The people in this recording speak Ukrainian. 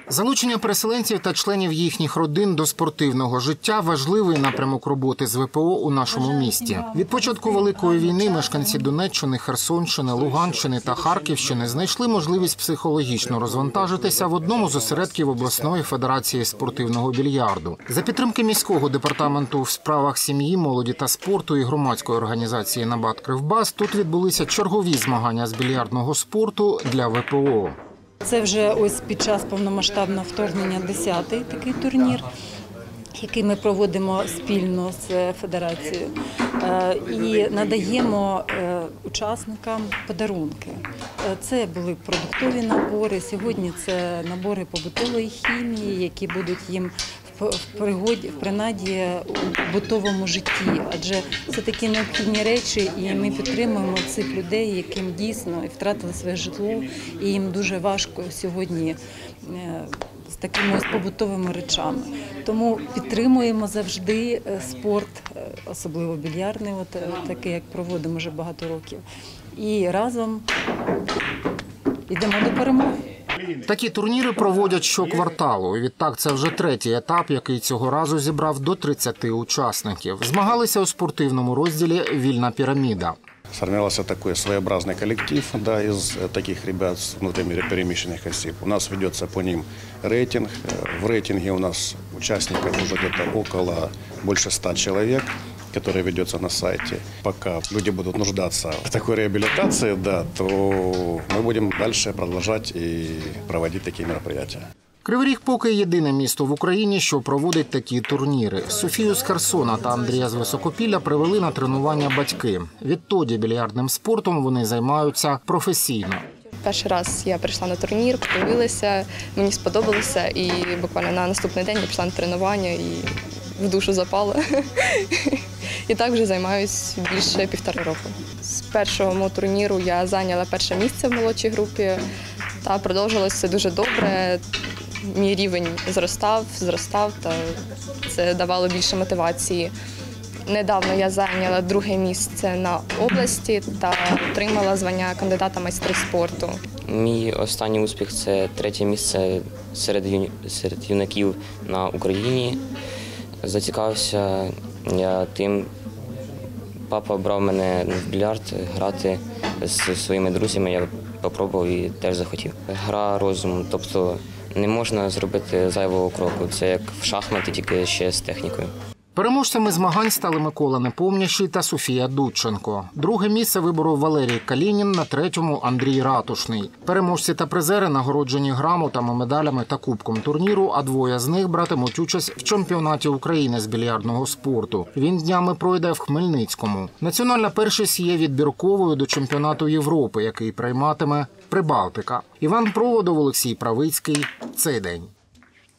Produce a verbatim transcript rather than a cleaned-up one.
Залучення переселенців та членів їхніх родин до спортивного життя – важливий напрямок роботи з ВПО у нашому місті. Від початку Великої війни мешканці Донеччини, Херсонщини, Луганщини та Харківщини знайшли можливість психологічно розвантажитися в одному з осередків обласної федерації спортивного більярду. За підтримки міського департаменту в справах сім'ї, молоді та спорту і громадської організації «Набат Кривбас» тут відбулися чергові змагання з більярдного спорту для ВПО. Це вже ось під час повномасштабного вторгнення десятий такий турнір, який ми проводимо спільно з федерацією і надаємо учасникам подарунки. Це були продуктові набори, сьогодні це набори побутової хімії, які будуть їм в пригоді, в принаді у бутовому житті, адже це такі необхідні речі, і ми підтримуємо цих людей, яким дійсно втратили своє житло, і їм дуже важко сьогодні з такими ось побутовими речами. Тому підтримуємо завжди спорт, особливо більярдний, от такий, як проводимо вже багато років, і разом йдемо до перемоги. Такі турніри проводять щокварталу. Відтак, це вже третій етап, який цього разу зібрав до тридцяти учасників. Змагалися у спортивному розділі «Вільна піраміда». Сформировался такой своеобразный коллектив, да, из таких ребят с внутриперемещенных осіб. У нас ведется по ним рейтинг. В рейтинге у нас участников уже где-то около больше ста человек, который ведется на сайте. Пока люди будут нуждаться в такой реабилитации, да, то мы будем дальше продолжать и проводить такие мероприятия. Кривий Ріг поки єдине місто в Україні, що проводить такі турніри. Софію з Херсона та Андрія з Високопілля привели на тренування батьки. Відтоді більярдним спортом вони займаються професійно. Перший раз я прийшла на турнір, подивилася, мені сподобалося, і буквально на наступний день я пішла на тренування і в душу запала. І так вже займаюся більше півтора року. З першого мого турніру я зайняла перше місце в молодшій групі та продовжилося все дуже добре. Мій рівень зростав, зростав, та це давало більше мотивації. Недавно я зайняла друге місце на області та отримала звання кандидата майстри спорту. Мій останній успіх – це третє місце серед, ю... серед юнаків на Україні. Зацікавився я тим, папа брав мене в більярд грати з своїми друзями, я спробував і теж захотів. Гра розуму, тобто не можна зробити зайвого кроку, це як в шахмати, тільки ще з технікою. Переможцями змагань стали Микола Непомнящий та Софія Дудченко. Друге місце виборов Валерій Калінін, на третьому – Андрій Ратушний. Переможці та призери нагороджені грамотами, медалями та кубком турніру, а двоє з них братимуть участь в чемпіонаті України з більярдного спорту. Він днями пройде в Хмельницькому. Національна першість є відбірковою до чемпіонату Європи, який прийматиме Прибалтика. Іван Проводов, Олексій Правицький. Цей день.